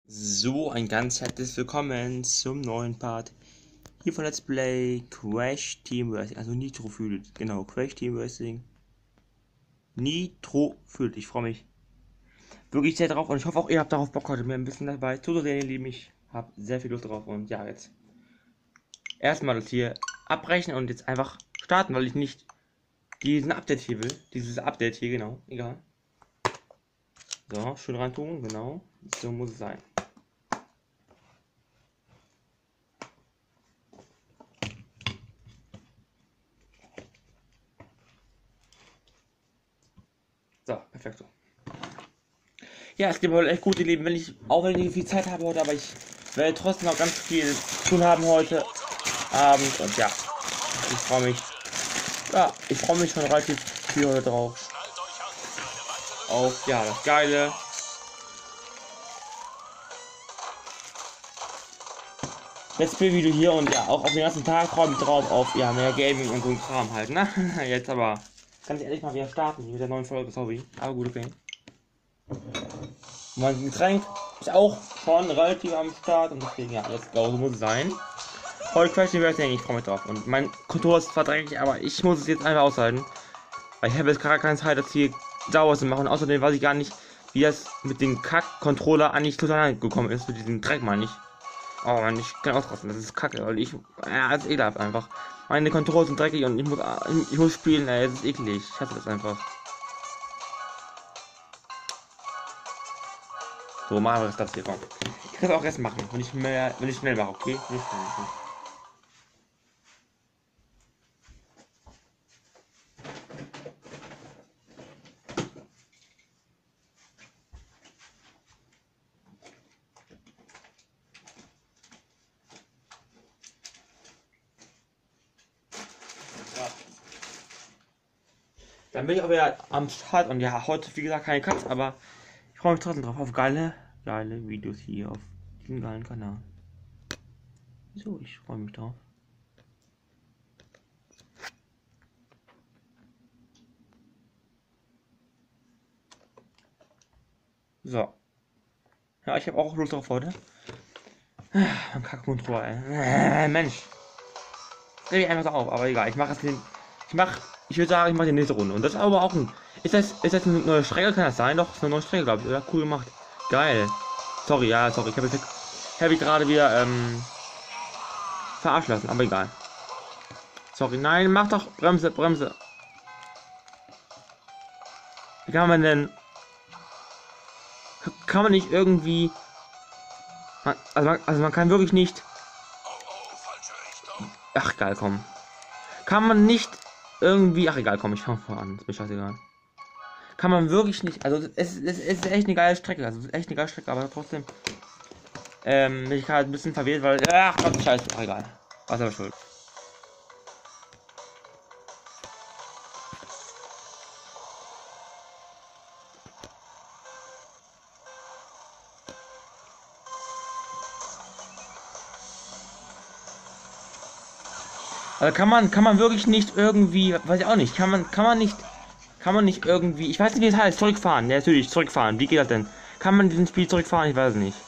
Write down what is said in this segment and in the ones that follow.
So, ein ganz herzliches Willkommen zum neuen Part hier von Let's Play Crash Team Racing, also Nitro Fueled, genau, Crash Team Racing, Nitro Fueled. Ich freue mich wirklich sehr drauf und ich hoffe auch, ihr habt darauf Bock, heute mir ein bisschen dabei zuzusehen, ihr Lieben. Ich habe sehr viel Lust drauf und ja, jetzt erstmal das hier abbrechen und jetzt einfach starten, weil ich nicht diesen Update hier will, dieses Update hier, genau, egal. So, schön reintun, genau, so muss es sein. So, perfekt so. Ja, es gibt heute echt gute Leben, wenn ich nicht viel Zeit habe heute, aber ich werde trotzdem noch ganz viel zu tun haben heute Abend und ja, ich freue mich. Ja, ich freue mich schon relativ viel heute drauf. Auf, ja, das geile Let's Play Video hier und ja, auch auf den ganzen Tag freue ich mich drauf auf, ja, mehr Gaming und so ein Kram halt, ne? Jetzt aber kann ich ehrlich mal wieder starten hier mit der neuen Folge, sorry, aber gut, okay. Mein Getränk ist auch schon relativ am Start und deswegen, ja, let's go, so muss es sein. Heute Crash Team Racing, ich freue mich drauf. Und mein Controller ist zwar dreckig, aber ich muss es jetzt einfach aushalten. Weil ich habe jetzt gerade keine Zeit, das hier sauber zu machen. Außerdem weiß ich gar nicht, wie das mit dem Kack-Controller eigentlich total gekommen ist. Mit diesem Dreck, meine ich. Oh man, ich kann ausrasten, das ist kacke, weil ich. Ja, das ist ekelhaft einfach. Meine Controller sind dreckig und ich muss spielen, ey, das ist eklig. Ich hasse das einfach. So, machen wir das hier, komm. Ich kann es auch erst machen, wenn ich schnell mache, okay? Nicht schnell, okay. Dann bin ich auch wieder am Start und ja, heute wie gesagt keine Cuts, aber ich freue mich trotzdem drauf auf geile Videos hier auf diesem geilen Kanal. So, ich freue mich drauf. So. Ja, ich habe auch Lust drauf heute. Ein Kackcontroller, ey. Mensch. Dreh mich einfach so auf, aber egal, ich mache es den. Ich würde sagen, ich mache die nächste Runde. Und das ist aber auch ein. Ist das eine neue Strecke? Kann das sein? Doch, ist eine neue Strecke, glaube ich. Oder? Cool gemacht. Geil. Sorry, ja, sorry. Ich habe gerade wieder verarscht lassen, aber egal. Sorry, nein, mach doch Bremse. Wie kann man denn. Kann man nicht irgendwie. Also man kann wirklich nicht. Ach geil, komm. Kann man nicht irgendwie. Ach egal, komm, ich fange an. Ist mir scheißegal. Kann man wirklich nicht. Also es ist echt eine geile Strecke. Also es ist echt eine geile Strecke, aber trotzdem. Bin ich gerade ein bisschen verwirrt, weil. Ach Gott, scheiße. Ach egal. Was aber schuld. Also kann man wirklich nicht irgendwie, weiß ich auch nicht, kann man nicht irgendwie, ich weiß nicht wie es heißt, zurückfahren, ja natürlich, zurückfahren, wie geht das denn? Kann man diesen Spiel zurückfahren? Ich weiß es nicht.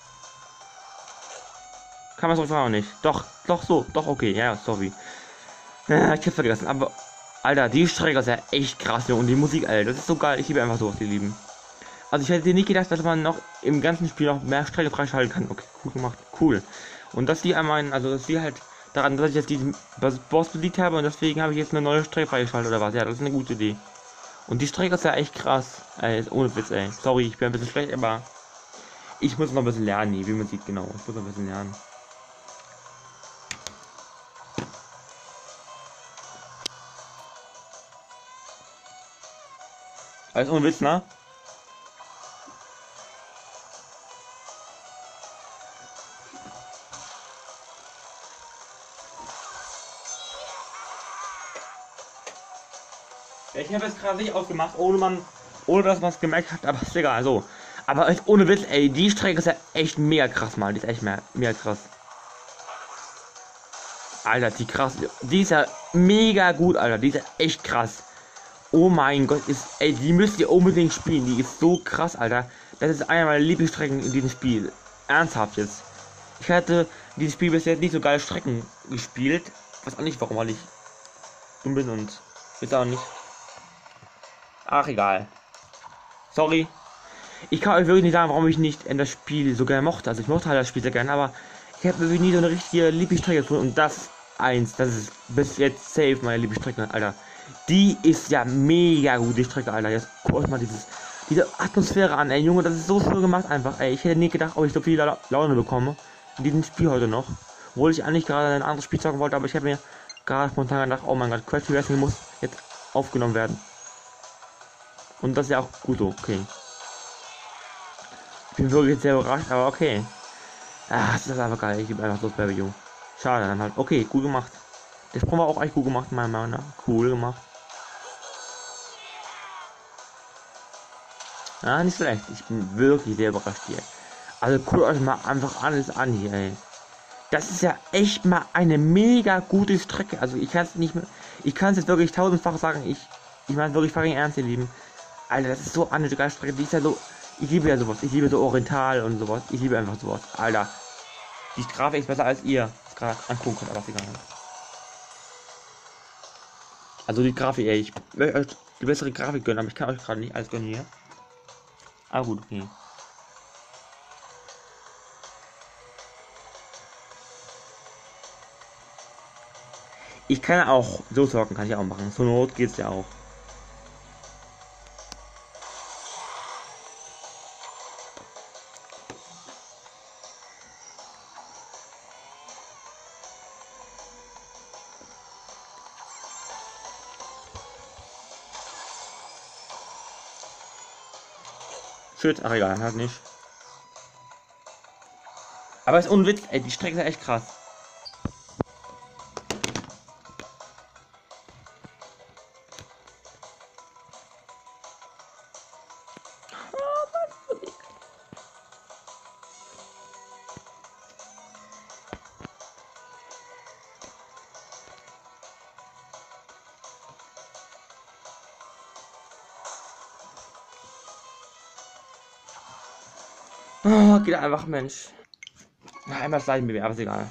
Kann man zurückfahren auch nicht? Doch, okay, ja, sorry. Ja, ich hab's vergessen, aber, Alter, die Strecke ist ja echt krass, und die Musik, Alter, das ist so geil, ich liebe einfach sowas, die lieben. Also ich hätte nicht gedacht, dass man noch im ganzen Spiel noch mehr Strecke freischalten kann, okay, cool gemacht, cool. Und dass die einmal, also dass die halt daran, dass ich jetzt diesen Boss besiegt habe und deswegen habe ich jetzt eine neue Strecke freigeschaltet oder was. Ja, das ist eine gute Idee. Und die Strecke ist ja echt krass. Ey, ohne Witz, ey. Sorry, ich bin ein bisschen schlecht, aber ich muss noch ein bisschen lernen, wie man sieht, genau. Ich muss noch ein bisschen lernen. Alles ohne Witz, ne? Ich habe jetzt gerade nicht ausgemacht, ohne dass man es gemerkt hat, aber ist egal, so. Aber ohne Witz, ey, die Strecke ist ja echt mega krass, mal. Die ist echt mega krass. Alter, die ist ja mega gut, Alter. Die ist ja echt krass. Oh mein Gott, die müsst ihr unbedingt spielen. Die ist so krass, Alter. Das ist einer meiner Lieblingsstrecken in diesem Spiel. ernsthaft jetzt. Ich hatte dieses Spiel bis jetzt nicht so geile Strecken gespielt. Weiß auch nicht warum, weil ich dumm bin und weiß auch nicht. Ach egal. Sorry. Ich kann euch wirklich nicht sagen, warum ich nicht in das Spiel so gerne mochte. Also ich mochte halt das Spiel sehr gerne, aber ich habe irgendwie nie so eine richtige Lieblingsstrecke gefunden. Und das das ist bis jetzt safe meine Lieblingsstrecke, Alter. Die ist ja mega gut, die Strecke, Alter. Jetzt guckt euch mal diese Atmosphäre an, ey Junge, das ist so schön gemacht einfach, ey. Ich hätte nie gedacht, ob ich so viel Laune bekomme in diesem Spiel heute noch. Obwohl ich eigentlich gerade ein anderes Spiel zocken wollte, aber ich habe mir gerade spontan gedacht, oh mein Gott, Crash Wrestling muss jetzt aufgenommen werden. Und das ist ja auch gut so, okay. Ich bin wirklich sehr überrascht, aber okay. Ah, das ist einfach geil. Ich liebe einfach so das Baby. Schade, dann halt. Okay, gut gemacht. Der Sprung war auch echt gut gemacht, meiner Meinung nach. Cool gemacht. Ah, nicht schlecht. Ich bin wirklich sehr überrascht hier. Also guckt euch mal einfach alles an hier, ey. Das ist ja echt mal eine mega gute Strecke. Also ich kann es nicht mehr. Ich kann es jetzt wirklich tausendfach sagen. Ich meine wirklich fucking ernst, ihr Lieben. Alter, das ist so eine geile Strecke. Die ist ja so. Ich liebe ja sowas. Ich liebe so Oriental und sowas. Ich liebe einfach sowas. Alter. Die Grafik ist besser als ihr es gerade angucken könnt, aber ist egal. Also die Grafik, ey, ich möchte euch die bessere Grafik gönnen, aber ich kann euch gerade nicht alles gönnen hier. Ah gut, okay. Ich kann auch so zocken, kann ich auch machen. Zur Not geht's ja auch. Shit, ach egal, halt nicht. Aber ist unwitz, ey, die Strecke ist ja echt krass. Oh, geht einfach, Mensch. Na, einmal das gleiche aber ist egal.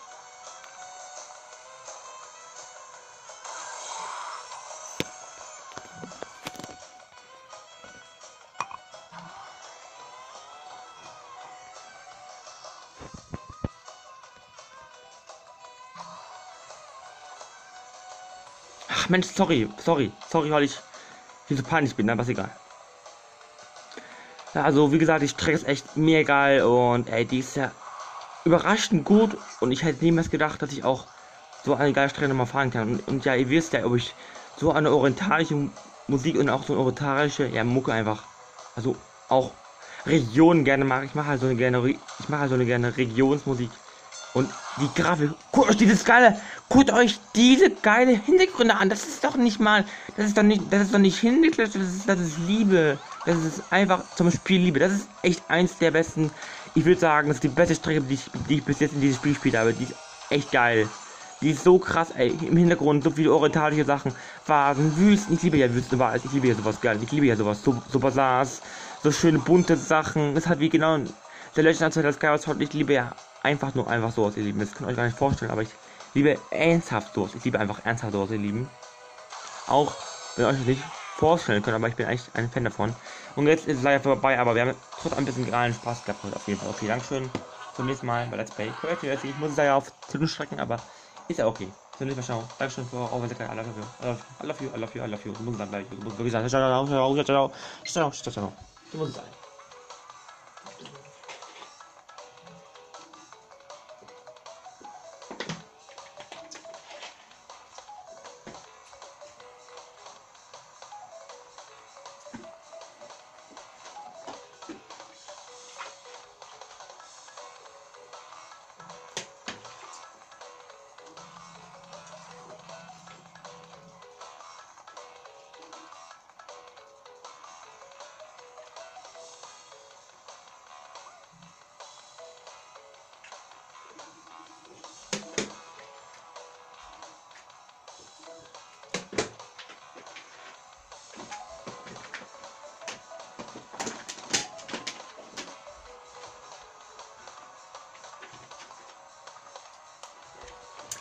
Ach Mensch, sorry, weil ich hier so peinlich bin, aber ist egal. Ja, also wie gesagt, die Strecke ist echt mega geil und ey, die ist ja überraschend gut und ich hätte niemals gedacht, dass ich auch so eine geile Strecke nochmal fahren kann. Und ja, ihr wisst ja, ob ich so eine orientalische Musik und auch so eine orientalische, ja, Mucke einfach, also auch Regionen gerne mag. Ich mache halt so eine gerne Regionsmusik. Und die Grafik, guckt euch diese geile Hintergründe an. Das ist doch nicht mal, das ist doch nicht Hintergrund, das ist Liebe. Das ist einfach zum Spiel Liebe. Das ist echt eins der besten, ich würde sagen, das ist die beste Strecke, die ich bis jetzt in diesem Spiel gespielt habe. Die ist echt geil. Die ist so krass, ey. Im Hintergrund so viele orientalische Sachen. Vasen, Wüsten. Ich liebe ja Wüstenwald. Ich liebe ja sowas geil. Ich liebe ja sowas. So Bazaars. So schöne bunte Sachen. Das hat wie genau der Legend of Zelda Skyward Sword. Ich liebe ja einfach sowas, ihr Lieben. Das könnt ihr euch gar nicht vorstellen, aber ich liebe ernsthaft sowas. Ich liebe einfach ernsthaft sowas, ihr Lieben. Auch wenn ihr euch das nicht vorstellen könnt, aber ich bin eigentlich ein Fan davon. Und jetzt ist es leider vorbei, aber wir haben trotzdem ein bisschen geilen Spaß gehabt heute auf jeden Fall. Okay, Dankeschön. Zum nächsten Mal bei Let's Play. Ich muss es ja auf Zwischenstrecken, aber ist ja okay. Zum nächsten Mal schauen. Dankeschön für eure Aufmerksamkeit. I love you. Du musst dann gleich. Du musst wirklich sagen, ciao. Du musst es sagen.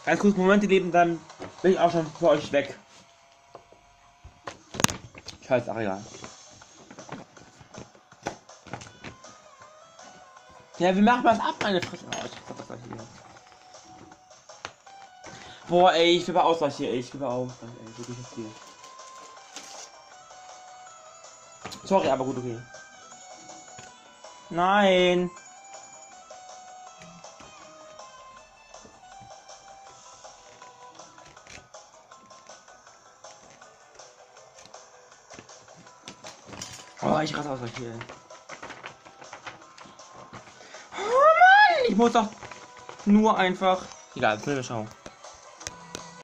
Ganz kurz Momente leben, dann bin ich auch schon für euch weg. Scheiß Areal. Ja, wie macht man das ab, meine Fresse? Oh, ich hab das hier. Boah, ey, ich gebe Ausgleich hier, ey. Ich gebe Ausgleich, ey. Wirklich nicht viel. Sorry, aber gut, okay. Nein. Oh, ich raste aus hier. Oh Mann, ich muss doch nur einfach. Egal, Filme schauen.